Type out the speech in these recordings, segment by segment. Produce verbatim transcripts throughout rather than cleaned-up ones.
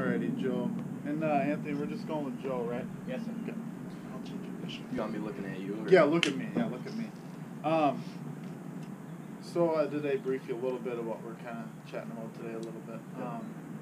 Alrighty, Joe. And uh, Anthony, we're just going with Joe, right? Yes, sir. Okay. I'll change your position. You want me looking at you? Or? Yeah, look at me. Yeah, look at me. Um, so uh, did I brief you a little bit of what we're kind of chatting about today a little bit? Um,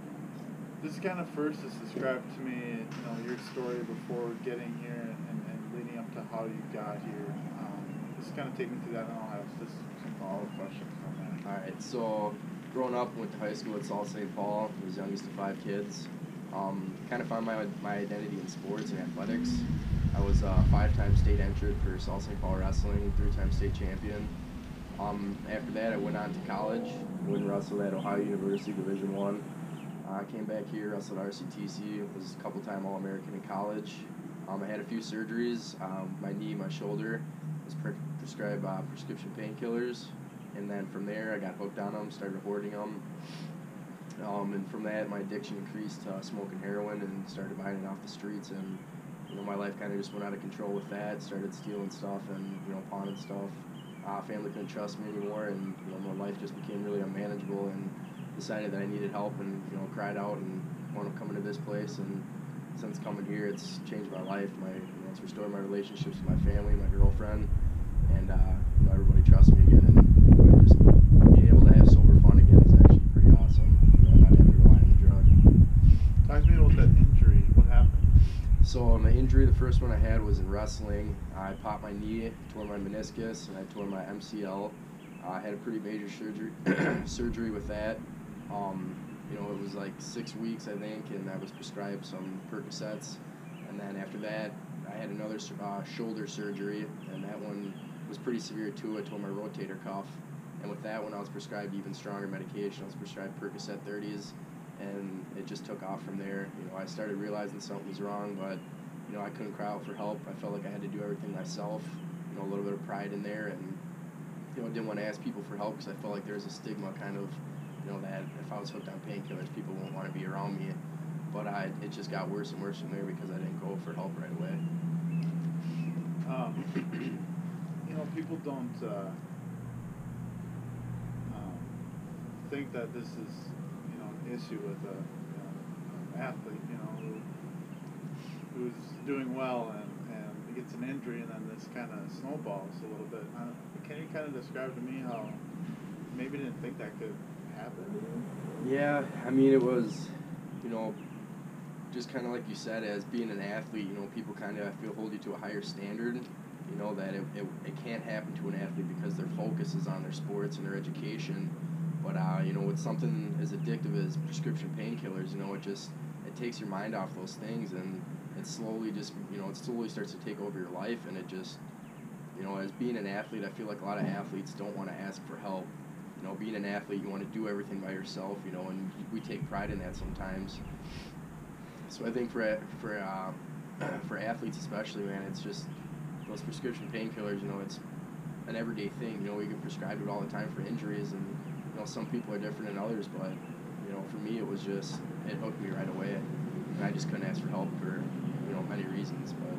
this kind of first is described to me, you know, your story before getting here and, and leading up to how you got here. Um, just kind of take me through that, and I'll have just some follow-up questions on that. All right. So, growing up, went to high school at Sault Saint Paul. I was youngest of five kids. Um, kind of found my my identity in sports and athletics. I was a five-time state entrant for Sault Saint Paul wrestling, three-time state champion. Um, after that, I went on to college. Went and wrestled at Ohio University Division One. I uh, came back here, wrestled R C T C. Was a couple-time All-American in college. Um, I had a few surgeries. Um, my knee, my shoulder. Was pre prescribed uh, prescription painkillers, and then from there, I got hooked on them, started hoarding them. Um, and from that, my addiction increased to uh, smoking heroin and started buying it off the streets. And you know, my life kind of just went out of control with that. Started stealing stuff and you know, pawning stuff. Uh, family couldn't trust me anymore, and you know, my life just became really unmanageable. And decided that I needed help, and you know, cried out and wound up coming to this place. And since coming here, it's changed my life. My, you know, it's restored my relationships with my family, my girlfriend, and uh, you know, everybody trusts me again. And you know, just being able to have sober fun again is actually pretty awesome. You know, not having to rely on the drug. Talk to me about that injury. What happened? So my injury, the first one I had was in wrestling. I popped my knee, tore my meniscus, and I tore my M C L. Uh, I had a pretty major surgery surgery with that. Um, you know, it was like six weeks, I think, and I was prescribed some Percocets. And then after that, I had another uh, shoulder surgery, and that one was pretty severe too. I tore my rotator cuff. And with that one, I was prescribed even stronger medication. I was prescribed Percocet thirties, and it just took off from there. You know, I started realizing something was wrong, but, you know, I couldn't cry out for help. I felt like I had to do everything myself. You know, a little bit of pride in there, and, you know, I didn't want to ask people for help because I felt like there was a stigma kind of, you know, that if I was hooked on painkillers, people won't want to be around me. But I, it just got worse and worse from there because I didn't go for help right away. Um, you know, people don't uh, um, think that this is, you know, an issue with a, you know, an athlete, you know, who, who's doing well and, and gets an injury, and then this kind of snowballs a little bit. Uh, can you kind of describe to me how maybe didn't think that could happen? Yeah, I mean, it was, you know, just kind of like you said, as being an athlete, you know, people kind of, I feel, hold you to a higher standard, you know, that it, it, it can't happen to an athlete because their focus is on their sports and their education. But, uh, you know, with something as addictive as prescription painkillers, you know, it just, it takes your mind off those things, and it slowly just, you know, it slowly starts to take over your life, and it just, you know, as being an athlete, I feel like a lot of athletes don't want to ask for help. You know, being an athlete, you want to do everything by yourself, you know, and we take pride in that sometimes. So I think for for uh, for athletes especially, man, it's just those prescription painkillers. You know, it's an everyday thing. You know, we get prescribed it all the time for injuries, and you know, some people are different than others. But you know, for me, it was just it hooked me right away, and I just couldn't ask for help for you know many reasons. But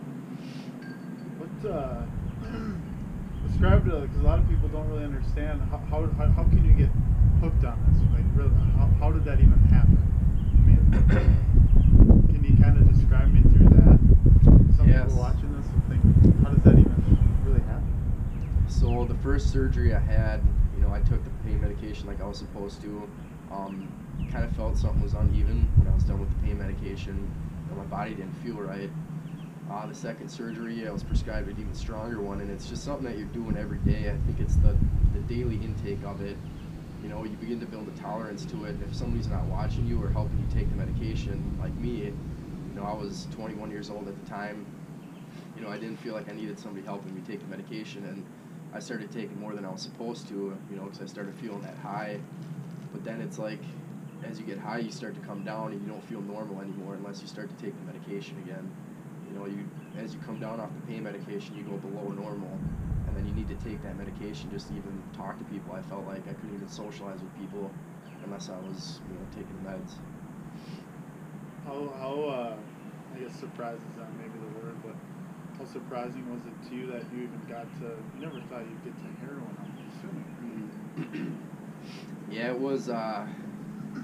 what uh, describe it, because a lot of people don't really understand how how how, how can you get hooked on this? Like, really, how how did that even happen? I mean. Can you kind of describe me through that? Some yes. people watching this will think, how does that even really happen? So the first surgery I had, you know, I took the pain medication like I was supposed to. Um, kind of felt something was uneven when I was done with the pain medication. You know, my body didn't feel right. Uh, the second surgery, I was prescribed an even stronger one, and it's just something that you're doing every day. I think it's the, the daily intake of it. You know, you begin to build a tolerance to it, and if somebody's not watching you or helping you take the medication, like me, you know, I was twenty-one years old at the time. You know, I didn't feel like I needed somebody helping me take the medication, and I started taking more than I was supposed to, you know, because I started feeling that high. But then it's like, as you get high, you start to come down, and you don't feel normal anymore unless you start to take the medication again. You know, you as you come down off the pain medication, you go below normal. And then you need to take that medication just to even talk to people. I felt like I couldn't even socialize with people unless I was, you know, taking the meds. How, how uh, I guess surprise is not maybe the word, but how surprising was it to you that you even got to, you never thought you'd get to heroin, I'm assuming. Mm-hmm. Yeah, it was, uh, you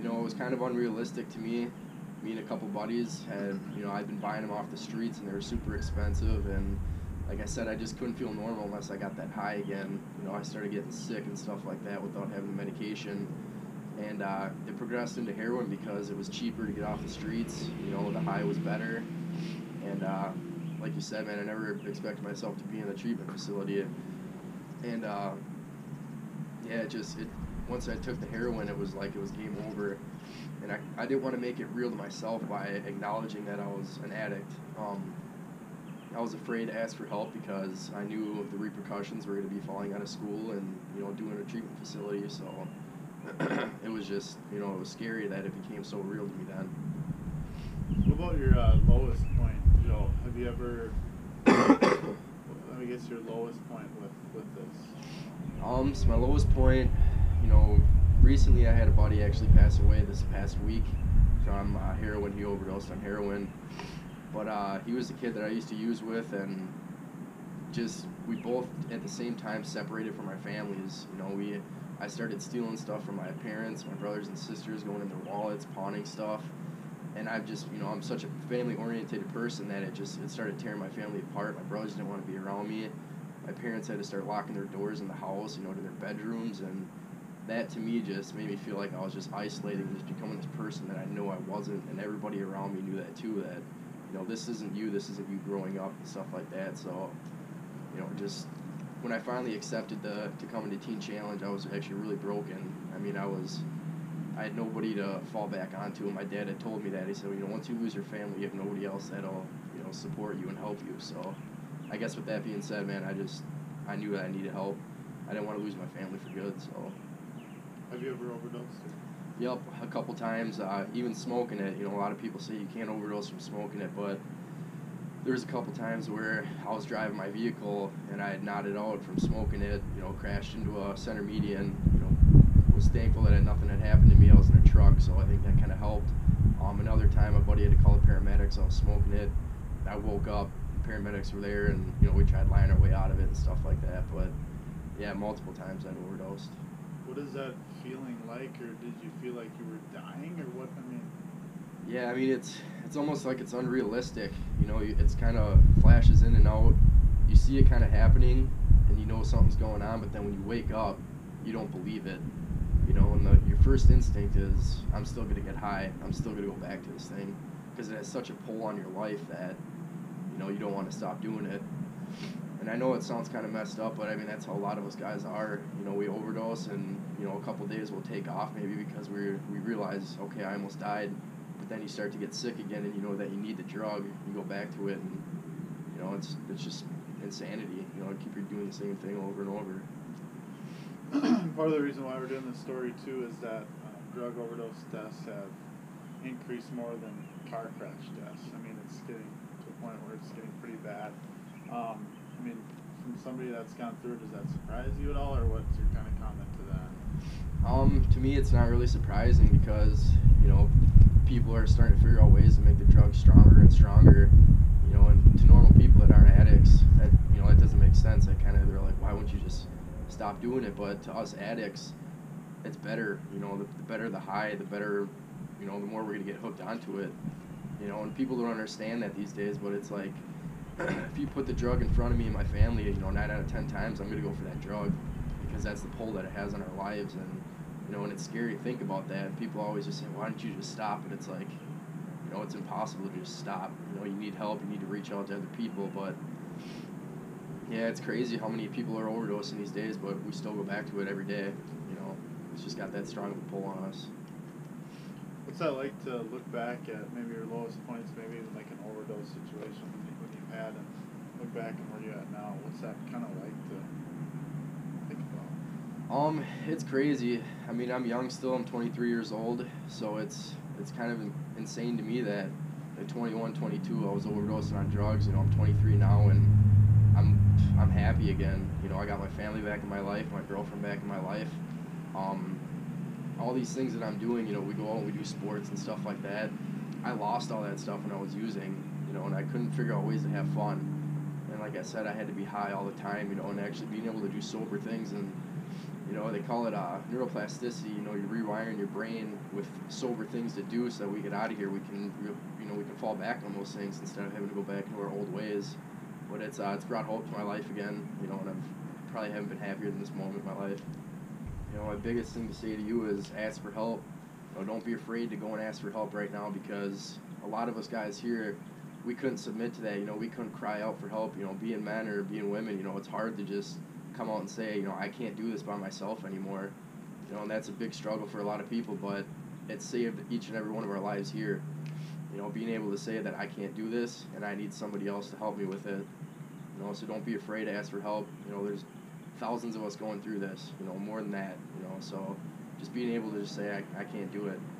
know, it was kind of unrealistic to me. Me and a couple buddies had, you know, I'd been buying them off the streets, and they were super expensive, and like I said, I just couldn't feel normal unless I got that high again. You know, I started getting sick and stuff like that without having the medication. And uh, it progressed into heroin because it was cheaper to get off the streets. You know, the high was better. And uh, like you said, man, I never expected myself to be in a treatment facility. And uh, yeah, it just, it, once I took the heroin, it was like it was game over. And I, I didn't want to make it real to myself by acknowledging that I was an addict. Um, I was afraid to ask for help because I knew the repercussions were going to be falling out of school and, you know, doing a treatment facility. So it was just, you know, it was scary that it became so real to me then. What about your uh, lowest point, Joe? Have you ever, I guess your lowest point with, with this? Um, so my lowest point, you know, recently I had a buddy actually pass away this past week from uh, heroin. He overdosed on heroin. But uh, he was the kid that I used to use with, and just, we both at the same time separated from our families. You know, we, I started stealing stuff from my parents, my brothers and sisters, going in their wallets, pawning stuff. And I've just, you know, I'm such a family-oriented person that it just, it started tearing my family apart. My brothers didn't want to be around me. My parents had to start locking their doors in the house, you know, to their bedrooms, and that to me just made me feel like I was just isolating and just becoming this person that I know I wasn't, and everybody around me knew that too, that, you know, this isn't you, this isn't you growing up and stuff like that. So, you know, just when I finally accepted the to come into Teen Challenge, I was actually really broken. I mean, I was, I had nobody to fall back onto, and my dad had told me that. He said, you know, once you lose your family, you have nobody else that'll, you know, support you and help you. So, I guess with that being said, man, I just, I knew that I needed help. I didn't want to lose my family for good, so. Have you ever overdosed? Yep, a couple times, uh, even smoking it. You know, a lot of people say you can't overdose from smoking it, but there was a couple times where I was driving my vehicle and I had nodded out from smoking it, you know, crashed into a center median, you know, was thankful that nothing had happened to me. I was in a truck, so I think that kind of helped. Um, another time, a buddy had to call the paramedics. I was smoking it. I woke up, the paramedics were there, and, you know, we tried lying our way out of it and stuff like that, but, yeah, multiple times I'd overdosed. What is that feeling like, or did you feel like you were dying, or what? I mean, yeah, I mean, it's it's almost like it's unrealistic. You know, it's kind of flashes in and out. You see it kind of happening, and you know something's going on, but then when you wake up, you don't believe it. You know, and the, your first instinct is, I'm still going to get high. I'm still going to go back to this thing, because it has such a pull on your life that, you know, you don't want to stop doing it. And I know it sounds kind of messed up, but I mean, that's how a lot of us guys are. You know, we overdose, and, you know, a couple days we'll take off maybe because we we realize, okay, I almost died. But then you start to get sick again, and you know that you need the drug. You go back to it, and, you know, it's it's just insanity. You know, keep doing the same thing over and over. Part of the reason why we're doing this story, too, is that uh, drug overdose deaths have increased more than car crash deaths. I mean, it's getting to a point where it's getting pretty bad. Um, I mean, from somebody that's gone through it, does that surprise you at all, or what's your kind of comment to that? Um, to me, it's not really surprising because, you know, people are starting to figure out ways to make the drug stronger and stronger. You know, and to normal people that aren't addicts, that, you know, that doesn't make sense. That kind of, they're like, why wouldn't you just stop doing it? But to us addicts, it's better. You know, the, the better the high, the better, you know, the more we're gonna get hooked onto it. You know, and people don't understand that these days, but it's like, if you put the drug in front of me and my family, you know, nine out of ten times, I'm going to go for that drug because that's the pull that it has on our lives. And, you know, and it's scary to think about that. People always just say, why don't you just stop? And it's like, you know, it's impossible to just stop. You know, you need help. You need to reach out to other people. But, yeah, it's crazy how many people are overdosing these days, but we still go back to it every day. You know, it's just got that strong of a pull on us. What's that like to look back at maybe your lowest points, maybe even like an overdose situation when you've had, and look back and where you're at now? What's that kind of like to think about? Um, it's crazy. I mean, I'm young still. I'm twenty-three years old, so it's it's kind of insane to me that at twenty-one, twenty-two, I was overdosing on drugs. You know, I'm twenty-three now, and I'm I'm happy again. You know, I got my family back in my life, my girlfriend back in my life. Um, all these things that I'm doing, you know, we go out and we do sports and stuff like that. I lost all that stuff when I was using, you know, and I couldn't figure out ways to have fun. And like I said, I had to be high all the time, you know, and actually being able to do sober things and You know, they call it uh, neuroplasticity. You know, you're rewiring your brain with sober things to do so that we get out of here. We can, you know, we can fall back on those things instead of having to go back into our old ways. But it's uh, it's brought hope to my life again. You know, and I've probably haven't been happier than this moment in my life. You know, my biggest thing to say to you is ask for help. You know, don't be afraid to go and ask for help right now, because a lot of us guys here, we couldn't submit to that. You know, we couldn't cry out for help. You know, being men or being women, you know, it's hard to just come out and say, you know, I can't do this by myself anymore. You know, and that's a big struggle for a lot of people, but it saved each and every one of our lives here. You know, being able to say that I can't do this and I need somebody else to help me with it. You know, so don't be afraid to ask for help. You know, there's thousands of us going through this, you know, more than that, you know, so just being able to just say I, I can't do it.